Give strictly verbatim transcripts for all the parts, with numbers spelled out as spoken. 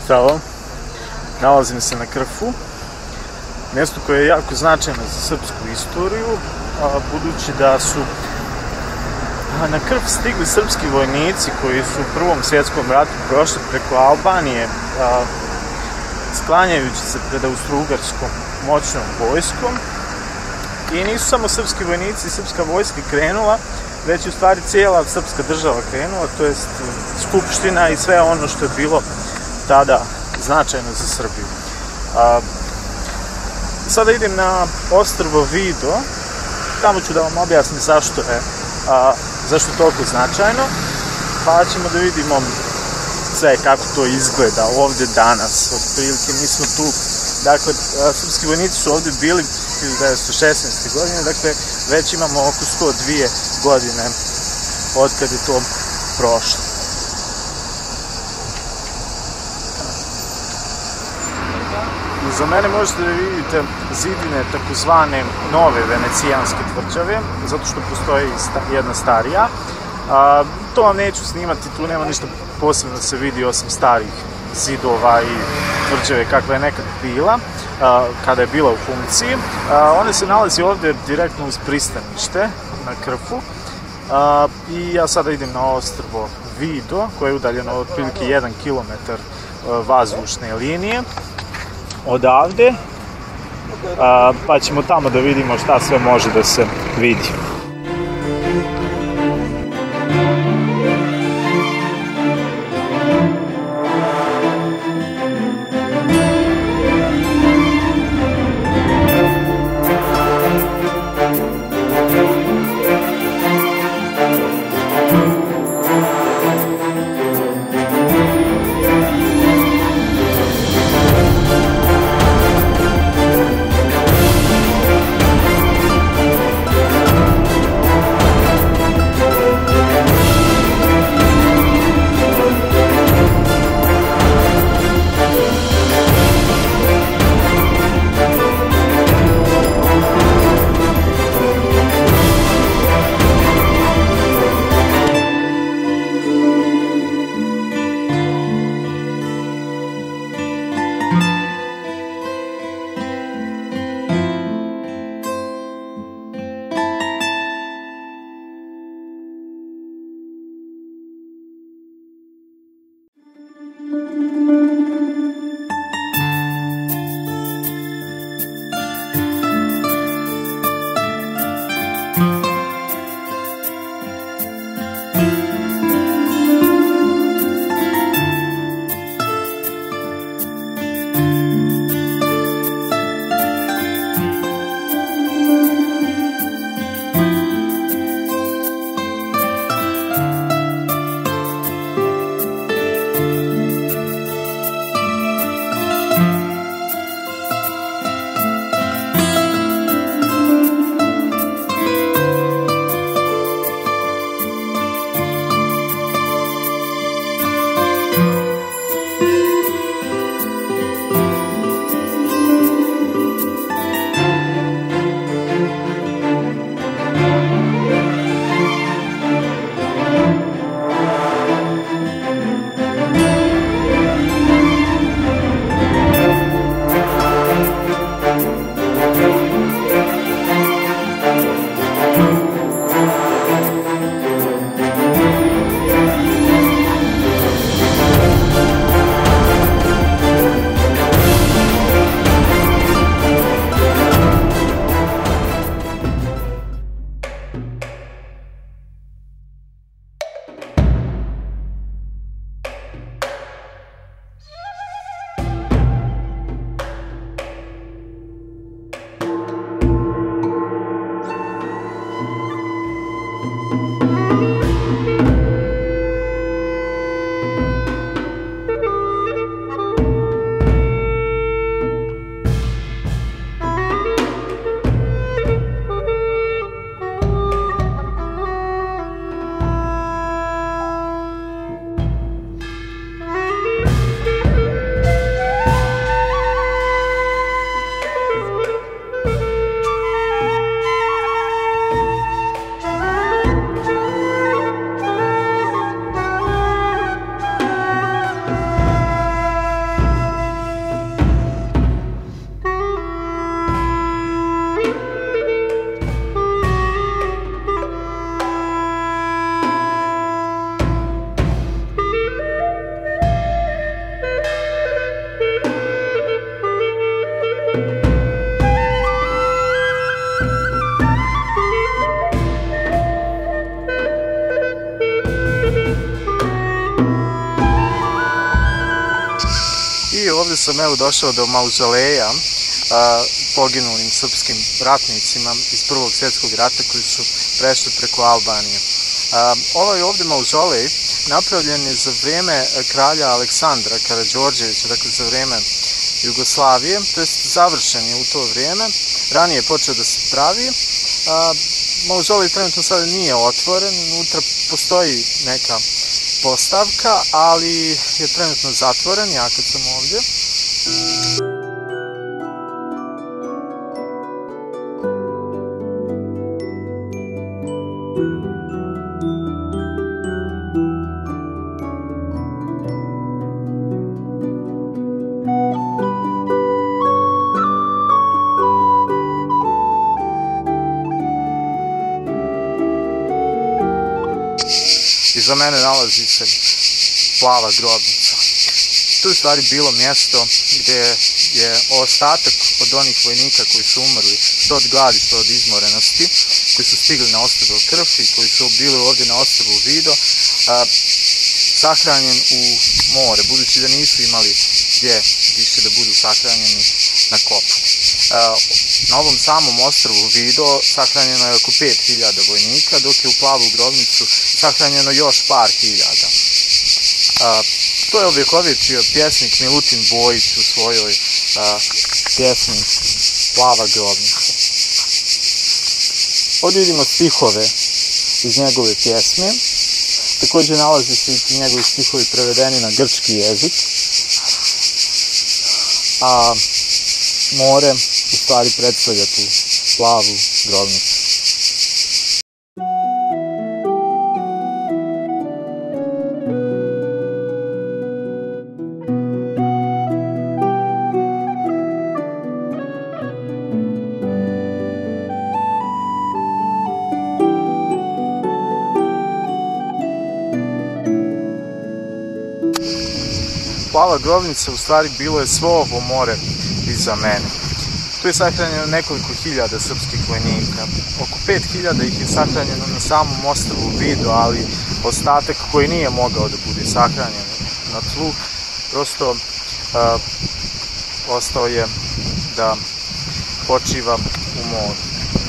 Zdravo, nalazim se na Krfu, mjesto koje je jako značajno za srpsku istoriju, budući da su na Krf stigli srpski vojnici koji su u Prvom svjetskom ratu prošli preko Albanije, sklanjajući se pred austrougarskom moćnom vojskom. I nisu samo srpski vojnici i srpska vojska krenula, već u stvari cijela srpska država krenula, to jest skupština i sve ono što je bilo tada značajno za Srbiju. A, sada idem na ostrvo Vido, tamo ću da vam objasnim zašto je, a, zašto je toliko značajno, pa ćemo da vidimo sve kako to izgleda ovdje danas. Otprilike mi smo tu, dakle, srpski vojnici su ovdje bili hiljadu devetsto šesnaeste. godine, dakle, već imamo oko sto dvije godine od kad je to prošlo. Za mene možete da vidite zidine takozvane nove venecijanske tvrđave, zato što postoji jedna starija. A, to vam neću snimati, tu nema ništa posebno da se vidi osim starih zidova i tvrđave kakva je nekad bila, a, kada je bila u funkciji. A, one se nalazi ovdje direktno uz pristanište na Krfu. A, I ja sada idem na ostrvo Vido, koje je udaljeno otprilike jedan kilometar vazdušne linije odavde, a, pa ćemo tamo da vidimo šta sve može da se vidi. sam evo došao do mauzoleja poginulim srpskim ratnicima iz Prvog svjetskog rata koji su prešli preko Albanije. Ovaj ovdje mauzolej napravljen je za vrijeme kralja Aleksandra Karađorđevića, dakle za vrijeme Jugoslavije, to jest završen je u to vrijeme, ranije je počeo da se pravi. Mauzolej trenutno sada nije otvoren, unutra postoji neka postavka, ali je trenutno zatvoren, ja kad sam ovdje. Iza mene nalazi se plava grobnica. Tu je u stvari bilo mjesto gdje je ostatak od onih vojnika koji su umrli, što od gladi, što od izmorenosti, koji su stigli na ostrvo Krf i koji su bili ovdje na ostrvu Vido, sahranjen u more, budući da nisu imali gdje više da budu sahranjeni na kopu. Na ovom samom ostrvu Vido sahranjeno je oko pet hiljada vojnika, dok je u plavu grobnicu sahranjeno još par hiljada. To je ovjekovječio pjesnik Milutin Bojić u svojoj pjesmi Plava grobnica. Ovdje vidimo stihove iz njegove pjesme. Također nalazi se i njegovi stihovi prevedeni na grčki jezik. A more u stvari predstavlja tu plavu grobnicu. Plava grobnica u stvari bilo je svo ovo more iza mene. Tu je sahranjeno nekoliko hiljada srpskih vojnika. Oko pet hiljada ih je sahranjeno na samom ostrvu Vido, ali ostatak koji nije mogao da bude sahranjen na tlu, prosto uh, ostao je da počiva u moru.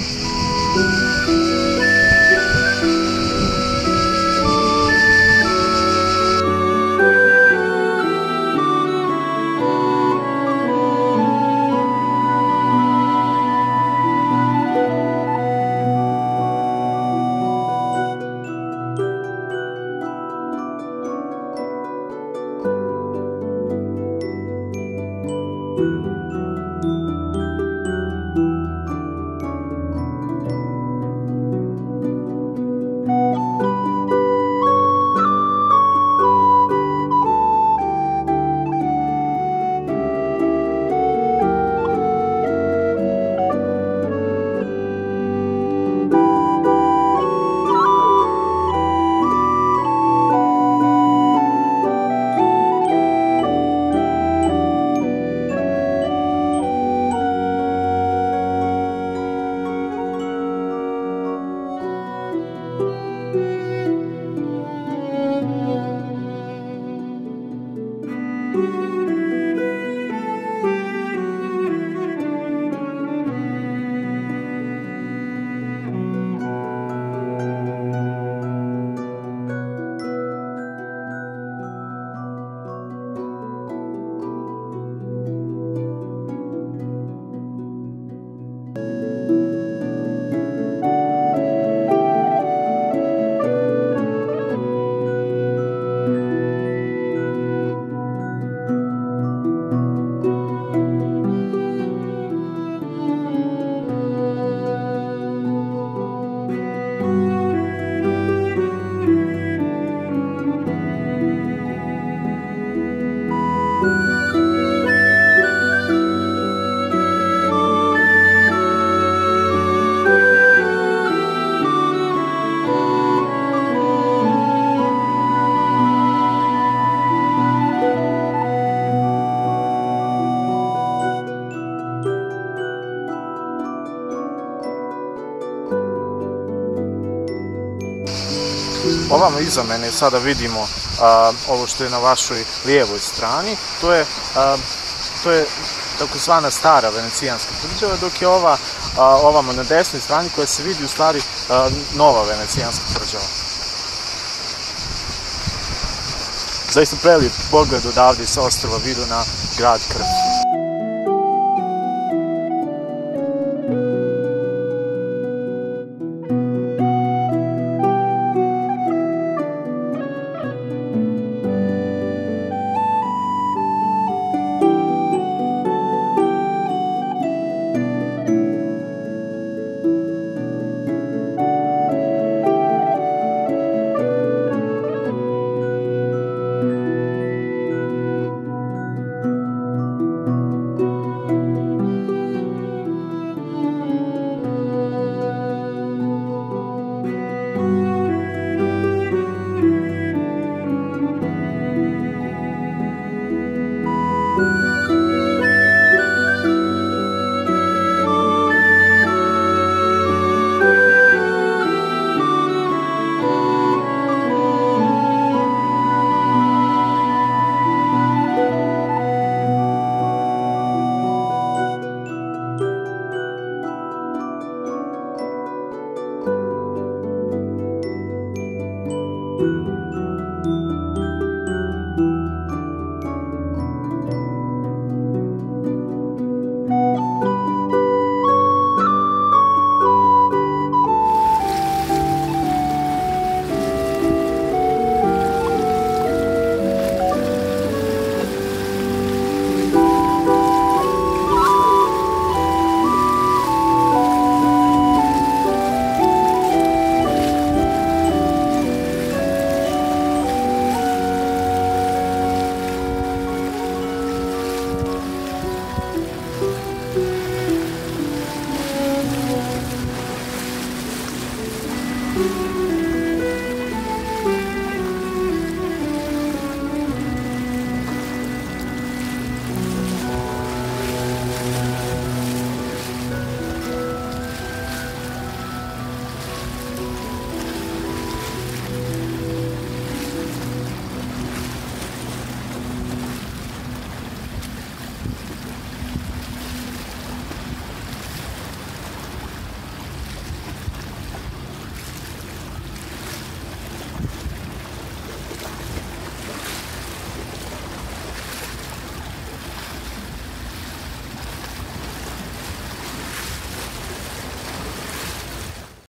Ovamo iza mene sada vidimo a, ovo što je na vašoj lijevoj strani, to je a, to je takozvana stara venecijanska tvrđava, dok je ova a, ovamo na desnoj strani koja se vidi u stvari a, nova venecijanska tvrđava. Zaista prelijep pogled odavde sa ostrva vidu na grad Krf.